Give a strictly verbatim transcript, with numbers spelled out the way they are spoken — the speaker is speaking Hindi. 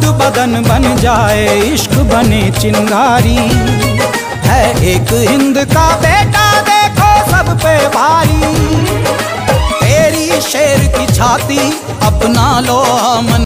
खुद बदन बन जाए, इश्क बने चिंगारी। है एक हिंद का बेटा देखो सब पे भारी, तेरी शेर की छाती अपना लो मन।